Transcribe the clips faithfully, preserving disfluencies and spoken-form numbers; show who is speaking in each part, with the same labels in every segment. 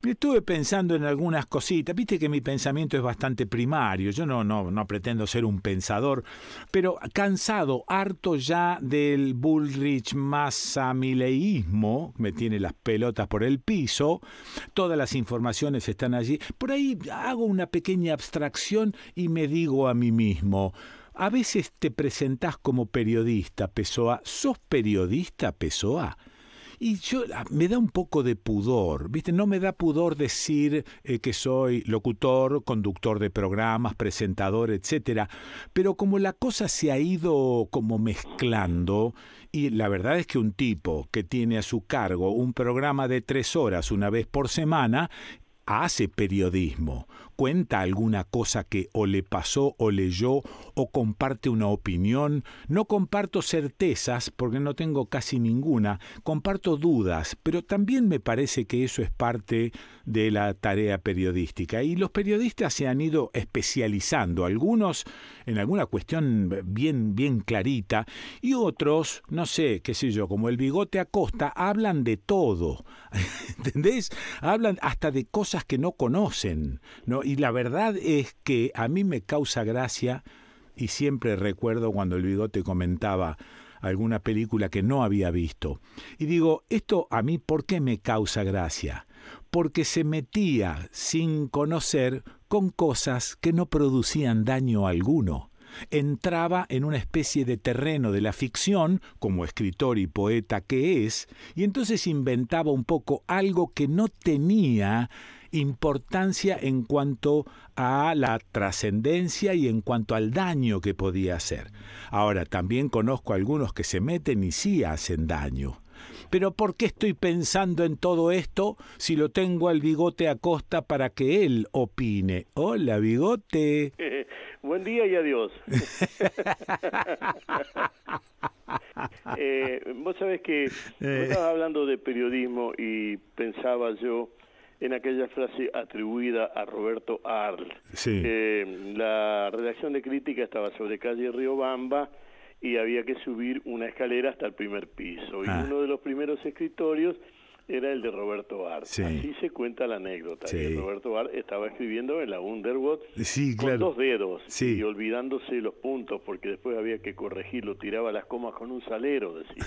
Speaker 1: Estuve pensando en algunas cositas. Viste que mi pensamiento es bastante primario. Yo no, no, no pretendo ser un pensador, pero cansado, harto ya del Bullrich Massa-mileísmo, me tiene las pelotas por el piso, todas las informaciones están allí. Por ahí hago una pequeña abstracción y me digo a mí mismo, a veces te presentás como periodista, Pessoa. ¿Sos periodista, Pessoa? Y yo, me da un poco de pudor, ¿viste? No me da pudor decir eh, que soy locutor, conductor de programas, presentador, etcétera. Pero como la cosa se ha ido como mezclando, y la verdad es que un tipo que tiene a su cargo un programa de tres horas una vez por semana, hace periodismo, cuenta alguna cosa que o le pasó o leyó o comparte una opinión. No comparto certezas porque no tengo casi ninguna, comparto dudas, pero también me parece que eso es parte de la tarea periodística y los periodistas se han ido especializando, algunos en alguna cuestión bien, bien clarita y otros, no sé, qué sé yo, como el Bigote Acosta, hablan de todo, ¿entendés? Hablan hasta de cosas que no conocen, ¿no? Y la verdad es que a mí me causa gracia y siempre recuerdo cuando el Bigote comentaba alguna película que no había visto. Y digo, esto a mí, ¿por qué me causa gracia? Porque se metía sin conocer con cosas que no producían daño alguno. Entraba en una especie de terreno de la ficción, como escritor y poeta que es, y entonces inventaba un poco algo que no tenía importancia en cuanto a la trascendencia y en cuanto al daño que podía hacer. Ahora, también conozco a algunos que se meten y sí hacen daño. Pero ¿por qué estoy pensando en todo esto si lo tengo al Bigote Acosta para que él opine? Hola, Bigote.
Speaker 2: Eh, buen día y adiós. eh, vos sabés que vos estabas hablando de periodismo y pensaba yo en aquella frase atribuida a Roberto Arlt.
Speaker 1: Sí.
Speaker 2: Eh, la redacción de crítica estaba sobre calle Riobamba y había que subir una escalera hasta el primer piso.
Speaker 1: Ah.
Speaker 2: Y uno de los primeros escritorios era el de Roberto Arlt.
Speaker 1: Sí.
Speaker 2: Así se cuenta la anécdota.
Speaker 1: Sí.
Speaker 2: Que Roberto Arlt estaba escribiendo en la Underwood
Speaker 1: Sí,
Speaker 2: con
Speaker 1: claro.
Speaker 2: dos dedos
Speaker 1: Sí.
Speaker 2: y olvidándose los puntos porque después había que corregirlo, tiraba las comas con un salero, decía.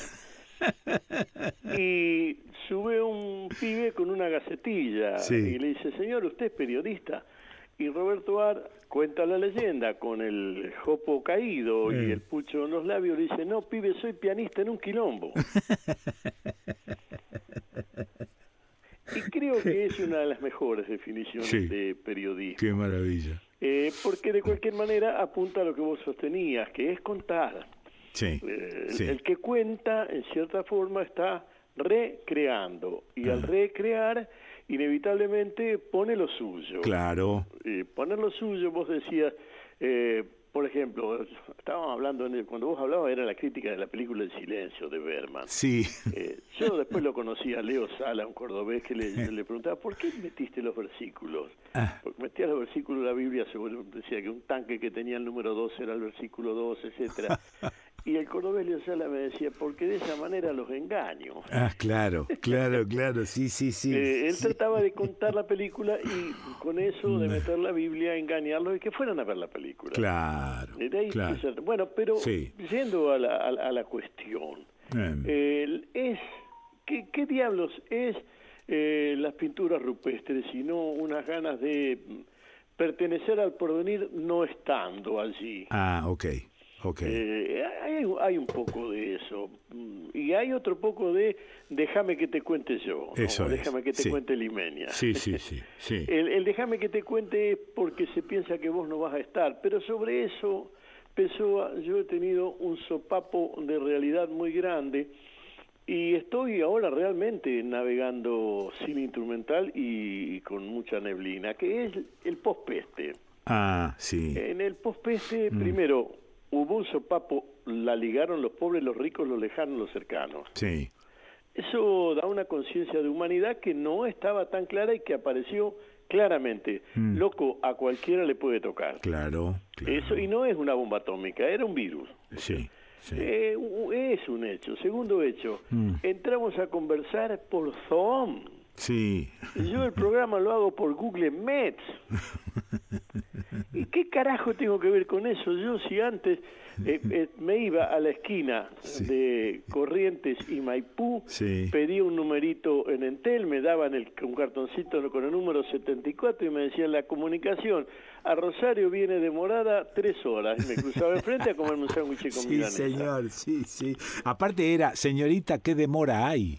Speaker 2: Y sube un pibe con una gacetilla
Speaker 1: Sí.
Speaker 2: y le dice, señor, ¿usted es periodista? Y Roberto Arlt cuenta la leyenda con el jopo caído
Speaker 1: Eh.
Speaker 2: y el pucho en los labios, le dice, no, pibe, soy pianista en un quilombo. Y creo que es una de las mejores definiciones
Speaker 1: Sí.
Speaker 2: de periodismo.
Speaker 1: Qué maravilla.
Speaker 2: Eh, porque de cualquier manera apunta a lo que vos sostenías, que es contar.
Speaker 1: Sí,
Speaker 2: Eh,
Speaker 1: sí.
Speaker 2: el, el que cuenta, en cierta forma, está recreando. Y
Speaker 1: Ah.
Speaker 2: al recrear, inevitablemente pone lo suyo.
Speaker 1: Claro.
Speaker 2: Y poner lo suyo, vos decías, eh, por ejemplo, estábamos hablando, en el, cuando vos hablabas era la crítica de la película El silencio de Berman.
Speaker 1: Sí.
Speaker 2: Eh, yo después lo conocí a Leo Sala, un cordobés, que le, le preguntaba, ¿por qué metiste los versículos?
Speaker 1: Ah.
Speaker 2: Porque metía los versículos de la Biblia, seguro, decía que un tanque que tenía el número dos era el versículo dos, etcétera. Y el cordobés Leo Sala me decía, porque de esa manera los engaño.
Speaker 1: Ah, claro, claro, claro, sí, sí, sí.
Speaker 2: Eh, él
Speaker 1: sí.
Speaker 2: trataba de contar la película y con eso de meter la Biblia, engañarlos y que fueran a ver la película.
Speaker 1: Claro,
Speaker 2: Eh, de ahí
Speaker 1: claro.
Speaker 2: que se- bueno, pero
Speaker 1: Sí.
Speaker 2: yendo a la, a, la- a la cuestión,
Speaker 1: Em.
Speaker 2: eh, es ¿qué, qué diablos es eh, las pinturas rupestres sino unas ganas de mm, pertenecer al porvenir no estando allí?
Speaker 1: Ah, ok, ok.
Speaker 2: Eh, hay, hay un poco de eso. Mm, Y hay otro poco de déjame que te cuente yo. ¿no?
Speaker 1: Eso
Speaker 2: O
Speaker 1: es,
Speaker 2: déjame que te
Speaker 1: sí.
Speaker 2: cuente Limenia.
Speaker 1: Sí, sí, sí, sí.
Speaker 2: El, el déjame que te cuente es porque se piensa que vos no vas a estar. Pero sobre eso, Pessoa, yo he tenido un sopapo de realidad muy grande. Y estoy ahora realmente navegando sin instrumental y, y con mucha neblina, que es el pospeste.
Speaker 1: Ah, sí.
Speaker 2: En el pospeste,
Speaker 1: Mm.
Speaker 2: primero, hubo un sopapo, la ligaron los pobres, los ricos, los lejanos, los cercanos.
Speaker 1: Sí.
Speaker 2: Eso da una conciencia de humanidad que no estaba tan clara y que apareció claramente.
Speaker 1: Mm.
Speaker 2: Loco, a cualquiera le puede tocar.
Speaker 1: Claro, claro.
Speaker 2: Eso, y no es una bomba atómica, era un virus.
Speaker 1: Sí, sí.
Speaker 2: Eh, u- es un hecho. Segundo hecho,
Speaker 1: Mm.
Speaker 2: entramos a conversar por Zoom.
Speaker 1: Sí.
Speaker 2: Yo el programa lo hago por Google Maps. ¿Y qué carajo tengo que ver con eso? Yo si antes eh, eh, me iba a la esquina sí. de Corrientes y Maipú, sí. pedía un numerito en Entel, me daban el, un cartoncito con el número setenta y cuatro y me decían la comunicación a Rosario viene demorada tres horas. Y me cruzaba enfrente a comerme un sándwich con
Speaker 1: sí,
Speaker 2: milanesa.
Speaker 1: Sí, señor, sí, sí. Aparte era, señorita, ¿qué demora hay?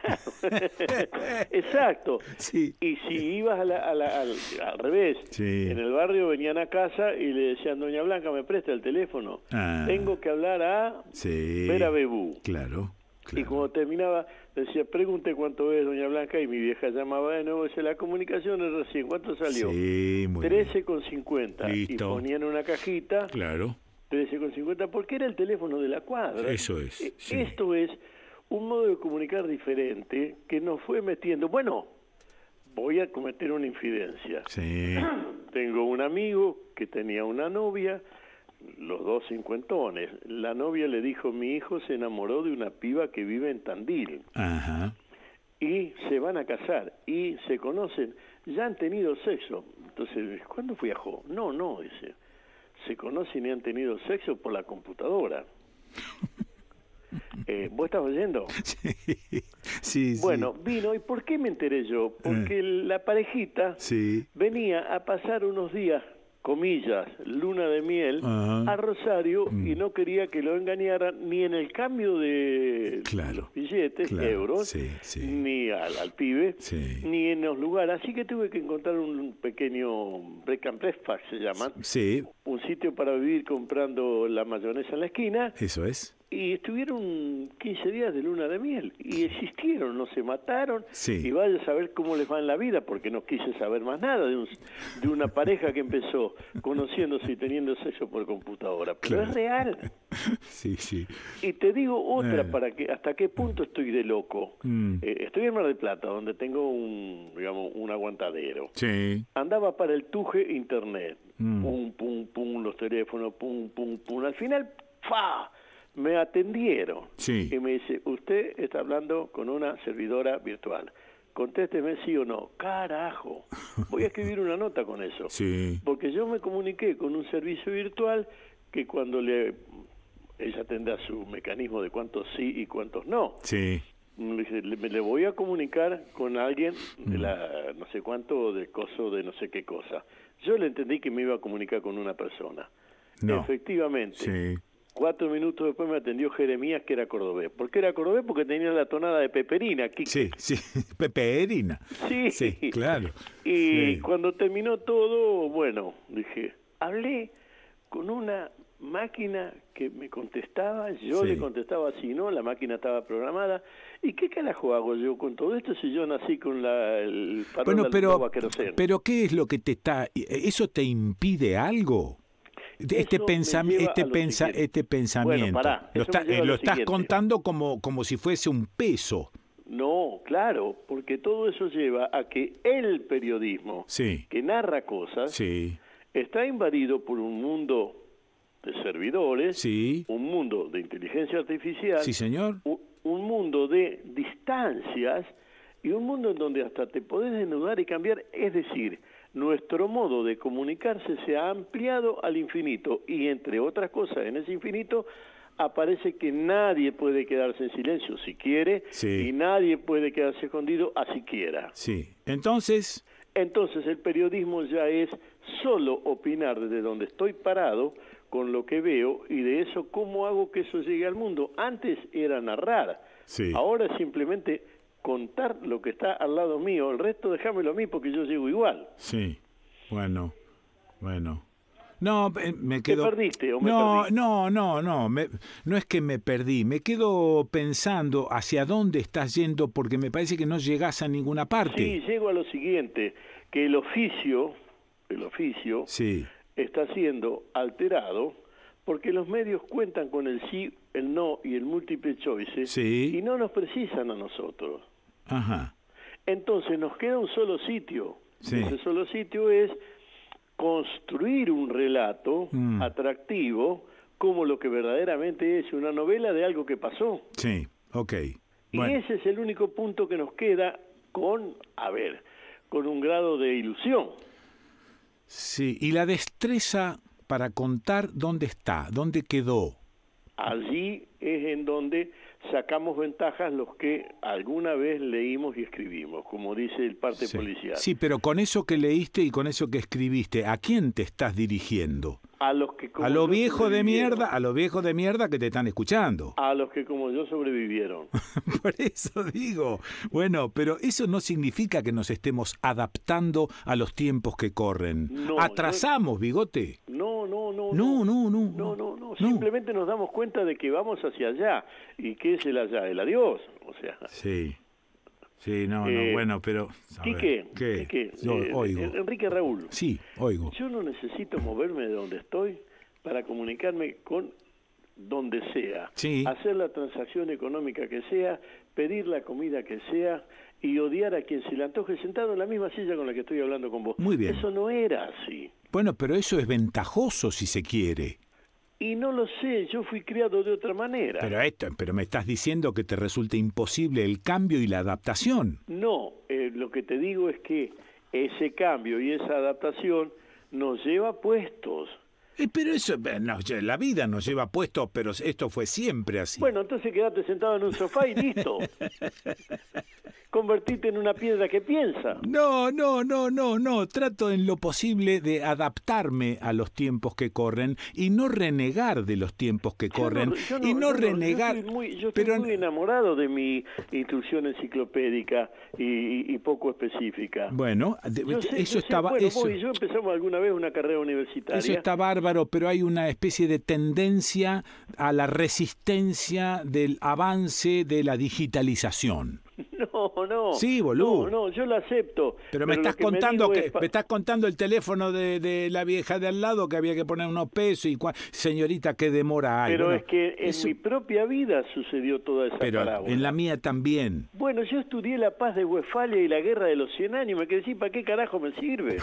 Speaker 2: Exacto.
Speaker 1: Sí.
Speaker 2: Y si ibas a la, a la, al, al revés, sí. en el barrio venían a casa y le decían, doña Blanca, me presta el teléfono. Ah. Tengo que hablar a
Speaker 1: sí.
Speaker 2: Vera Bebú.
Speaker 1: Claro, claro.
Speaker 2: Y cuando terminaba, decía, pregunte cuánto es, doña Blanca, y mi vieja llamaba de nuevo, decía, la comunicación es recién, ¿cuánto salió?
Speaker 1: Sí, muy
Speaker 2: trece con cincuenta.
Speaker 1: Listo.
Speaker 2: Y ponían una cajita.
Speaker 1: Claro.
Speaker 2: trece con cincuenta, porque era el teléfono de la cuadra.
Speaker 1: Eso es. Sí.
Speaker 2: Esto es un modo de comunicar diferente que nos fue metiendo. Bueno, voy a cometer una infidencia.
Speaker 1: Sí.
Speaker 2: Tengo un amigo que tenía una novia, los dos cincuentones. La novia le dijo, mi hijo se enamoró de una piba que vive en Tandil.
Speaker 1: Ajá.
Speaker 2: Y se van a casar y se conocen. Ya han tenido sexo. Entonces, ¿cuándo viajó? No, no, dice. Se conocen y han tenido sexo por la computadora. Eh, ¿Vos estás oyendo?
Speaker 1: Sí, sí.
Speaker 2: Bueno, vino, ¿y por qué me enteré yo? Porque eh. la parejita
Speaker 1: sí.
Speaker 2: venía a pasar unos días, comillas, luna de miel, uh-huh. a Rosario mm. y no quería que lo engañaran ni en el cambio de
Speaker 1: claro.
Speaker 2: los billetes,
Speaker 1: claro.
Speaker 2: euros,
Speaker 1: sí, sí.
Speaker 2: ni al, al pibe,
Speaker 1: sí.
Speaker 2: ni en los lugares. Así que tuve que encontrar un pequeño break and breakfast, se llaman.
Speaker 1: Sí.
Speaker 2: Un sitio para vivir comprando la mayonesa en la esquina.
Speaker 1: Eso es.
Speaker 2: Y estuvieron quince días de luna de miel y existieron, no se mataron.
Speaker 1: Sí.
Speaker 2: Y vaya a saber cómo les va en la vida, porque no quise saber más nada de, un, de una pareja que empezó conociéndose y teniendo sexo por computadora. Pero claro. es real.
Speaker 1: Sí, sí.
Speaker 2: Y te digo otra,
Speaker 1: eh.
Speaker 2: para que hasta qué punto estoy de loco.
Speaker 1: Mm.
Speaker 2: Eh, estoy en Mar del Plata, donde tengo un, digamos, un aguantadero.
Speaker 1: Sí.
Speaker 2: Andaba para el Tuje internet.
Speaker 1: Mm.
Speaker 2: Pum, pum, pum, los teléfonos, pum, pum, pum. Al final, ¡fa! Me atendieron
Speaker 1: sí.
Speaker 2: y me dice, usted está hablando con una servidora virtual. Contésteme sí o no. Carajo, voy a escribir una nota con eso.
Speaker 1: Sí.
Speaker 2: Porque yo me comuniqué con un servicio virtual que cuando le ella tendrá su mecanismo de cuántos sí y cuántos no.
Speaker 1: Sí.
Speaker 2: Me dice, le, le voy a comunicar con alguien de la no sé cuánto, de coso, de no sé qué cosa. Yo le entendí que me iba a comunicar con una persona.
Speaker 1: No.
Speaker 2: Efectivamente.
Speaker 1: Sí.
Speaker 2: Cuatro minutos después me atendió Jeremías, que era cordobés. ¿Por qué era cordobés? Porque tenía la tonada de Peperina. Quique.
Speaker 1: Sí, sí, Peperina.
Speaker 2: Sí,
Speaker 1: sí, claro.
Speaker 2: Y
Speaker 1: sí.
Speaker 2: cuando terminó todo, bueno, dije, hablé con una máquina que me contestaba, yo
Speaker 1: sí.
Speaker 2: le contestaba si no, la máquina estaba programada. ¿Y qué carajo hago yo con todo esto si yo nací con la, el parón
Speaker 1: bueno,
Speaker 2: del
Speaker 1: pero,
Speaker 2: queroseno?
Speaker 1: Pero ¿qué es lo que te está... ¿Eso te impide algo? Este, pensam este, pensa este pensamiento,
Speaker 2: bueno, pará,
Speaker 1: lo, está,
Speaker 2: eh,
Speaker 1: lo,
Speaker 2: lo
Speaker 1: estás
Speaker 2: siguiente.
Speaker 1: contando como, como si fuese un peso.
Speaker 2: No, claro, porque todo eso lleva a que el periodismo,
Speaker 1: sí.
Speaker 2: que narra cosas,
Speaker 1: sí.
Speaker 2: está invadido por un mundo de servidores,
Speaker 1: sí.
Speaker 2: un mundo de inteligencia artificial,
Speaker 1: sí, señor.
Speaker 2: Un, un mundo de distancias y un mundo en donde hasta te podés desnudar y cambiar, es decir, nuestro modo de comunicarse se ha ampliado al infinito y, entre otras cosas, en ese infinito aparece que nadie puede quedarse en silencio si quiere
Speaker 1: sí.
Speaker 2: y nadie puede quedarse escondido así quiera.
Speaker 1: Sí. Entonces...
Speaker 2: Entonces el periodismo ya es solo opinar desde donde estoy parado con lo que veo y de eso cómo hago que eso llegue al mundo. Antes era narrar,
Speaker 1: sí.
Speaker 2: ahora es simplemente contar lo que está al lado mío, el resto déjamelo a mí porque yo llego igual.
Speaker 1: Sí, bueno, bueno. No, me quedo...
Speaker 2: ¿Te perdiste o me
Speaker 1: no,
Speaker 2: perdí?
Speaker 1: No, no, no, me... no es que me perdí, me quedo pensando hacia dónde estás yendo porque me parece que no llegás a ninguna parte.
Speaker 2: Sí, llego a lo siguiente, que el oficio, el oficio
Speaker 1: sí.
Speaker 2: está siendo alterado porque los medios cuentan con el sí, el no y el múltiple choice
Speaker 1: sí.
Speaker 2: y no nos precisan a nosotros.
Speaker 1: Ajá.
Speaker 2: Entonces nos queda un solo sitio.
Speaker 1: Sí.
Speaker 2: Ese solo sitio es construir un relato
Speaker 1: mm.
Speaker 2: atractivo como lo que verdaderamente es una novela de algo que pasó.
Speaker 1: Sí, ok.
Speaker 2: Y
Speaker 1: bueno.
Speaker 2: ese es el único punto que nos queda con, a ver, con un grado de ilusión.
Speaker 1: Sí, y la destreza para contar dónde está, dónde quedó.
Speaker 2: Allí es en donde sacamos ventajas los que alguna vez leímos y escribimos, como dice el parte
Speaker 1: Sí.
Speaker 2: policial.
Speaker 1: Sí, pero con eso que leíste y con eso que escribiste, ¿a quién te estás dirigiendo?
Speaker 2: A los que como
Speaker 1: A los
Speaker 2: yo
Speaker 1: viejos de
Speaker 2: sobrevivieron.
Speaker 1: mierda, a los viejos de mierda que te están escuchando.
Speaker 2: A los que como yo sobrevivieron.
Speaker 1: Por eso digo, bueno, pero eso no significa que nos estemos adaptando a los tiempos que corren.
Speaker 2: No,
Speaker 1: Atrasamos,
Speaker 2: yo...
Speaker 1: bigote.
Speaker 2: No, no, no.
Speaker 1: No, no, no.
Speaker 2: No, no, no. Simplemente nos damos cuenta de que vamos hacia allá. ¿Y qué es el allá? El adiós. O sea.
Speaker 1: Sí. Sí, no,
Speaker 2: eh,
Speaker 1: no, bueno, pero...
Speaker 2: Quique,
Speaker 1: ¿Qué?
Speaker 2: Quique,
Speaker 1: Yo
Speaker 2: eh,
Speaker 1: oigo.
Speaker 2: Enrique Raúl.
Speaker 1: Sí, oigo.
Speaker 2: Yo no necesito moverme de donde estoy para comunicarme con donde sea.
Speaker 1: Sí.
Speaker 2: Hacer la transacción económica que sea, pedir la comida que sea y odiar a quien se le antoje sentado en la misma silla con la que estoy hablando con vos.
Speaker 1: Muy bien.
Speaker 2: Eso no era así.
Speaker 1: Bueno, pero eso es ventajoso si se quiere.
Speaker 2: Y no lo sé, yo fui criado de otra manera.
Speaker 1: Pero esto, pero me estás diciendo que te resulta imposible el cambio y la adaptación.
Speaker 2: No, eh, lo que te digo es que ese cambio y esa adaptación nos lleva a puestos.
Speaker 1: Eh, pero eso, eh, no, la vida nos lleva puestos, pero esto fue siempre así.
Speaker 2: Bueno, entonces quedate sentado en un sofá y listo. Convertite en una piedra que piensa.
Speaker 1: No, no, no, no, no. Trato en lo posible de adaptarme a los tiempos que corren y no renegar de los tiempos que corren.
Speaker 2: Yo no, yo no,
Speaker 1: y no
Speaker 2: yo
Speaker 1: renegar...
Speaker 2: No, yo estoy muy, yo estoy
Speaker 1: pero...
Speaker 2: muy enamorado de mi instrucción enciclopédica y, y, y poco específica.
Speaker 1: Bueno, de,
Speaker 2: yo sé,
Speaker 1: eso
Speaker 2: yo
Speaker 1: estaba...
Speaker 2: Sé, bueno,
Speaker 1: eso...
Speaker 2: vos y yo empezamos alguna vez una carrera universitaria.
Speaker 1: Eso está bárbaro, pero hay una especie de tendencia a la resistencia del avance de la digitalización.
Speaker 2: No, no.
Speaker 1: Sí, boludo.
Speaker 2: No, no, yo lo acepto.
Speaker 1: Pero,
Speaker 2: pero
Speaker 1: me estás
Speaker 2: que
Speaker 1: contando
Speaker 2: me
Speaker 1: que
Speaker 2: pa...
Speaker 1: me estás contando el teléfono de, de la vieja de al lado que había que poner unos pesos y cua... señorita, qué demora hay.
Speaker 2: Pero
Speaker 1: bueno,
Speaker 2: es que en
Speaker 1: eso...
Speaker 2: mi propia vida sucedió toda esa
Speaker 1: pero
Speaker 2: parábola.
Speaker 1: en la mía también.
Speaker 2: Bueno, yo estudié la paz de Westfalia y la guerra de los cien años, me quedé decir, ¿para qué carajo me sirve?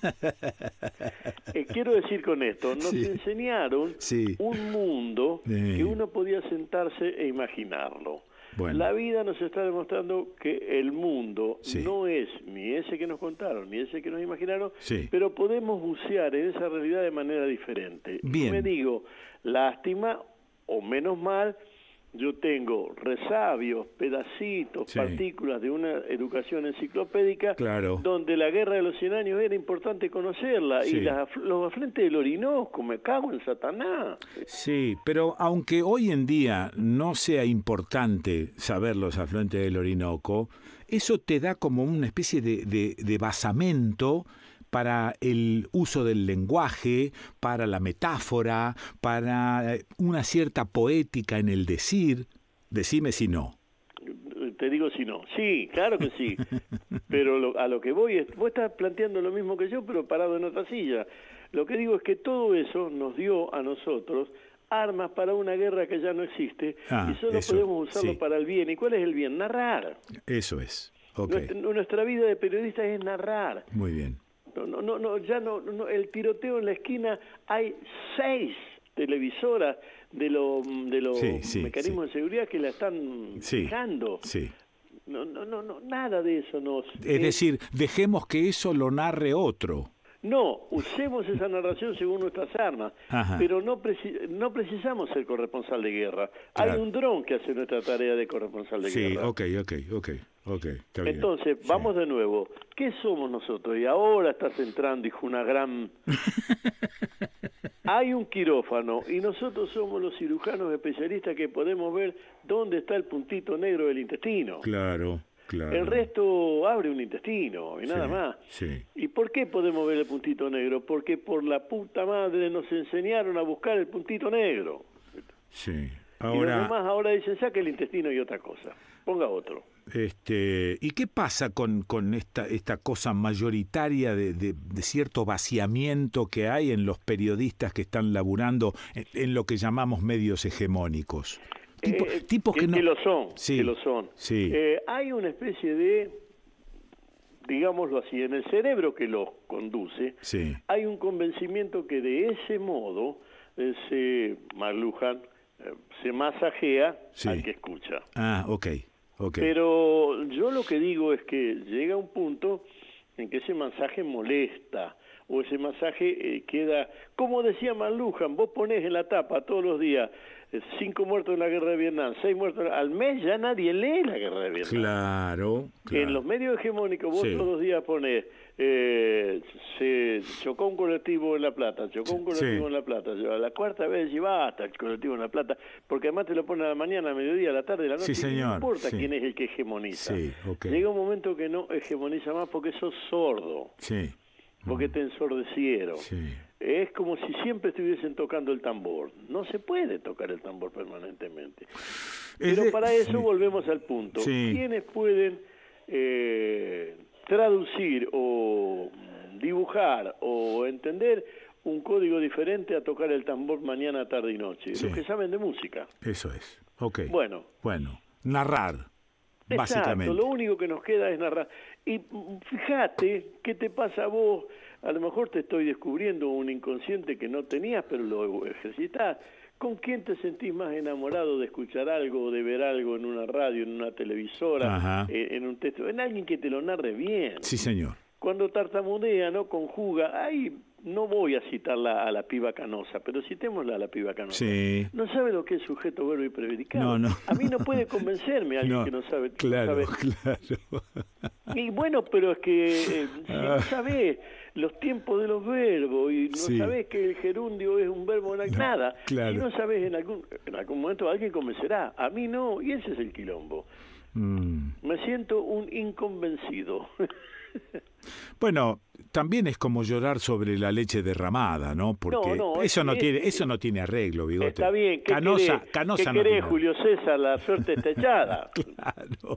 Speaker 2: eh, quiero decir con esto, nos
Speaker 1: sí.
Speaker 2: enseñaron
Speaker 1: sí.
Speaker 2: un mundo
Speaker 1: sí.
Speaker 2: que uno podía sentarse e imaginarlo.
Speaker 1: Bueno.
Speaker 2: La vida nos está demostrando que el mundo
Speaker 1: sí.
Speaker 2: no es ni ese que nos contaron, ni ese que nos imaginaron,
Speaker 1: sí.
Speaker 2: pero podemos bucear en esa realidad de manera diferente.
Speaker 1: Bien.
Speaker 2: Y me digo, lástima o menos mal, yo tengo resabios, pedacitos, sí. partículas de una educación enciclopédica,
Speaker 1: claro.
Speaker 2: donde la guerra de los cien años era importante conocerla, sí. y las, los afluentes del Orinoco, me cago en Satanás.
Speaker 1: Sí, pero aunque hoy en día no sea importante saber los afluentes del Orinoco, eso te da como una especie de, de, de basamento para el uso del lenguaje, para la metáfora, para una cierta poética en el decir. Decime si no.
Speaker 2: Te digo si no. Sí, claro que sí. Pero lo, a lo que voy es, vos estás planteando lo mismo que yo, pero parado en otra silla. Lo que digo es que todo eso nos dio a nosotros armas para una guerra que ya no existe, ah, y solo eso, podemos usarlo sí. para el bien. ¿Y cuál es el bien? Narrar.
Speaker 1: Eso es. Okay.
Speaker 2: Nuestra, nuestra vida de periodistas es narrar.
Speaker 1: Muy bien.
Speaker 2: No, no, no, no, ya no, no, el tiroteo en la esquina, hay seis televisoras de, lo, de los sí, sí, mecanismos sí. de seguridad que la están
Speaker 1: sí,
Speaker 2: fijando.
Speaker 1: Sí.
Speaker 2: No, no, no, no, nada de eso nos...
Speaker 1: Es eh, decir, dejemos que eso lo narre otro.
Speaker 2: No, usemos esa narración según nuestras armas, Ajá. pero no, preci no precisamos ser corresponsal de guerra. Claro. Hay un dron que hace nuestra tarea de corresponsal de
Speaker 1: sí,
Speaker 2: guerra.
Speaker 1: Sí, ok, ok, ok, ok. Está bien.
Speaker 2: Entonces, sí. vamos de nuevo. ¿Qué somos nosotros? Y ahora estás entrando, hijo, una gran... Hay un quirófano y nosotros somos los cirujanos especialistas que podemos ver dónde está el puntito negro del intestino.
Speaker 1: Claro. Claro.
Speaker 2: El resto abre un intestino y nada
Speaker 1: sí,
Speaker 2: más.
Speaker 1: Sí.
Speaker 2: ¿Y por qué podemos ver el puntito negro? Porque por la puta madre nos enseñaron a buscar el puntito negro.
Speaker 1: Sí.
Speaker 2: Ahora... Y los demás ahora dicen, saque el intestino y otra cosa. Ponga otro.
Speaker 1: Este, ¿y qué pasa con, con esta, esta cosa mayoritaria de, de, de cierto vaciamiento que hay en los periodistas que están laburando en, en lo que llamamos medios hegemónicos? Tipo,
Speaker 2: eh,
Speaker 1: tipos que,
Speaker 2: que,
Speaker 1: no...
Speaker 2: que lo son,
Speaker 1: sí,
Speaker 2: que lo son.
Speaker 1: Sí.
Speaker 2: Eh, hay una especie de, digámoslo así, en el cerebro que los conduce,
Speaker 1: sí.
Speaker 2: hay un convencimiento que de ese modo eh, se marlujan, eh, se masajea
Speaker 1: sí.
Speaker 2: al que escucha.
Speaker 1: Ah, ok. ok.
Speaker 2: Pero yo lo que digo es que llega un punto en que ese masaje molesta, o ese masaje eh, queda, como decía Manlujan, vos ponés en la tapa todos los días eh, cinco muertos en la guerra de Vietnam, seis muertos, al mes ya nadie lee la guerra de Vietnam.
Speaker 1: Claro, claro.
Speaker 2: En los medios hegemónicos vos
Speaker 1: Sí.
Speaker 2: todos los días ponés, eh, se chocó un colectivo en La Plata, chocó un colectivo
Speaker 1: Sí.
Speaker 2: en La Plata, a la cuarta vez lleva hasta el colectivo en La Plata, porque además te lo ponen a la mañana, a mediodía, a la tarde, a la noche,
Speaker 1: Sí,
Speaker 2: y
Speaker 1: señor,
Speaker 2: no importa
Speaker 1: sí.
Speaker 2: quién es el que hegemoniza.
Speaker 1: Sí, ok.
Speaker 2: Llega un momento que no hegemoniza más porque sos sordo,
Speaker 1: Sí,
Speaker 2: porque te ensordecieron.
Speaker 1: sí.
Speaker 2: Es como si siempre estuviesen tocando el tambor. No se puede tocar el tambor permanentemente.
Speaker 1: Es
Speaker 2: Pero
Speaker 1: de-
Speaker 2: para eso
Speaker 1: sí.
Speaker 2: volvemos al punto.
Speaker 1: Sí.
Speaker 2: ¿Quiénes pueden eh, traducir o dibujar o entender un código diferente a tocar el tambor mañana, tarde y noche?
Speaker 1: Sí.
Speaker 2: Los que saben de música.
Speaker 1: Eso es. Ok.
Speaker 2: Bueno.
Speaker 1: Bueno, narrar,
Speaker 2: Exacto,
Speaker 1: básicamente.
Speaker 2: lo único que nos queda es narrar. Y mm, fíjate, ¿qué te pasa a vos? A lo mejor te estoy descubriendo un inconsciente que no tenías, pero lo ejercitás. ¿Con quién te sentís más enamorado de escuchar algo, de ver algo en una radio, en una televisora,
Speaker 1: Ajá.
Speaker 2: eh, en un texto? En alguien que te lo narre bien.
Speaker 1: Sí, señor.
Speaker 2: Cuando tartamudea, no conjuga, ahí no voy a citarla a la piba Canosa, pero citémosla a la piba Canosa.
Speaker 1: Sí.
Speaker 2: No sabe lo que es sujeto, verbo y predicado.
Speaker 1: No, no.
Speaker 2: A mí no puede convencerme alguien
Speaker 1: No,
Speaker 2: que no sabe. que no
Speaker 1: claro,
Speaker 2: sabe.
Speaker 1: claro.
Speaker 2: Y bueno, pero es que eh, si
Speaker 1: Ah.
Speaker 2: no sabés los tiempos de los verbos y no
Speaker 1: Sí.
Speaker 2: sabés que el gerundio es un verbo en nada,
Speaker 1: claro.
Speaker 2: si no sabés en algún, en algún momento alguien convencerá. A mí no, y ese es el quilombo.
Speaker 1: Mm.
Speaker 2: Me siento un inconvencido.
Speaker 1: Bueno, también es como llorar sobre la leche derramada, ¿no? Porque
Speaker 2: No, no,
Speaker 1: eso
Speaker 2: es-
Speaker 1: no
Speaker 2: es-
Speaker 1: tiene, eso no tiene arreglo, Bigote.
Speaker 2: Está bien, ¿qué
Speaker 1: Canosa,
Speaker 2: querés,
Speaker 1: Canosa
Speaker 2: ¿qué
Speaker 1: no
Speaker 2: querés,
Speaker 1: tiene-
Speaker 2: Julio César? La suerte está echada.
Speaker 1: Claro.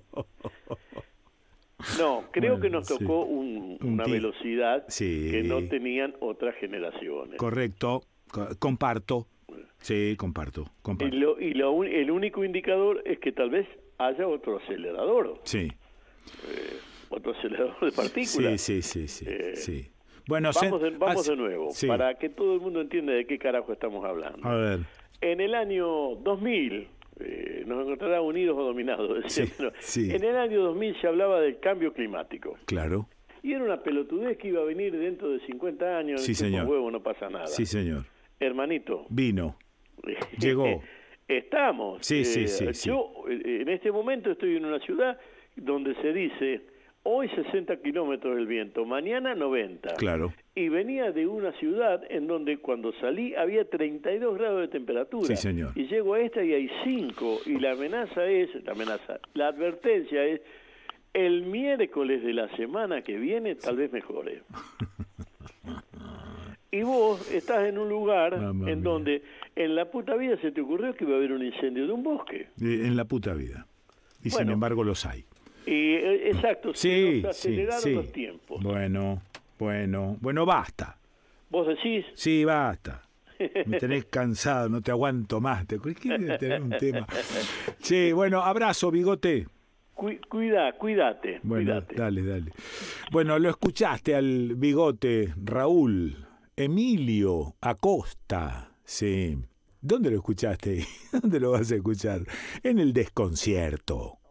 Speaker 2: No, creo
Speaker 1: Bueno,
Speaker 2: que nos
Speaker 1: sí.
Speaker 2: tocó un-
Speaker 1: Un
Speaker 2: una
Speaker 1: ti-
Speaker 2: velocidad
Speaker 1: Sí.
Speaker 2: que no tenían otras generaciones.
Speaker 1: Correcto, co- comparto. Sí, comparto,
Speaker 2: Y,
Speaker 1: comparto.
Speaker 2: lo, y lo un- el único indicador es que tal vez haya otro acelerador,
Speaker 1: Sí.
Speaker 2: eh, otro acelerador de
Speaker 1: Sí,
Speaker 2: partículas.
Speaker 1: sí, sí, sí,
Speaker 2: Eh,
Speaker 1: sí. Bueno,
Speaker 2: Vamos,
Speaker 1: se-
Speaker 2: de, vamos
Speaker 1: hace-
Speaker 2: de nuevo,
Speaker 1: sí.
Speaker 2: para que todo el mundo entienda de qué carajo estamos hablando.
Speaker 1: A ver.
Speaker 2: En el año dos mil, eh, nos encontrará unidos o dominados, decía,
Speaker 1: Sí,
Speaker 2: pero
Speaker 1: sí.
Speaker 2: en el año dos mil se hablaba del cambio climático.
Speaker 1: Claro.
Speaker 2: Y era una pelotudez que iba a venir dentro de cincuenta años,
Speaker 1: Sí,
Speaker 2: en tiempo
Speaker 1: señor.
Speaker 2: huevo no pasa nada.
Speaker 1: Sí, señor.
Speaker 2: Hermanito,
Speaker 1: Vino. Llegó.
Speaker 2: Estamos.
Speaker 1: Sí, sí,
Speaker 2: Eh,
Speaker 1: sí, sí.
Speaker 2: Yo eh, en este momento estoy en una ciudad donde se dice, hoy sesenta kilómetros el viento, mañana noventa.
Speaker 1: Claro.
Speaker 2: Y venía de una ciudad en donde cuando salí había treinta y dos grados de temperatura.
Speaker 1: Sí, señor.
Speaker 2: Y llego a esta y hay cinco. Y la amenaza es, la amenaza, la advertencia es, el miércoles de la semana que viene tal vez mejore. Y vos estás en un lugar
Speaker 1: Mamma
Speaker 2: en
Speaker 1: mía.
Speaker 2: donde en la puta vida se te ocurrió que iba a haber un incendio de un bosque.
Speaker 1: Eh, En la puta vida. Y sin
Speaker 2: Bueno.
Speaker 1: embargo los hay.
Speaker 2: Y eh, exacto,
Speaker 1: Sí,
Speaker 2: se nos
Speaker 1: sí,
Speaker 2: aceleraron
Speaker 1: sí.
Speaker 2: los tiempos.
Speaker 1: Bueno, bueno, bueno, basta.
Speaker 2: Vos decís,
Speaker 1: Sí, basta. Me tenés cansado, no te aguanto más. Te quiero tener un tema. Sí, bueno, abrazo, Bigote.
Speaker 2: cu- cuida, cuídate,
Speaker 1: Bueno,
Speaker 2: cuídate.
Speaker 1: dale, dale. Bueno, lo escuchaste al Bigote, Raúl, Emilio Acosta. Sí. ¿Dónde lo escuchaste? ¿Dónde lo vas a escuchar? En el desconcierto.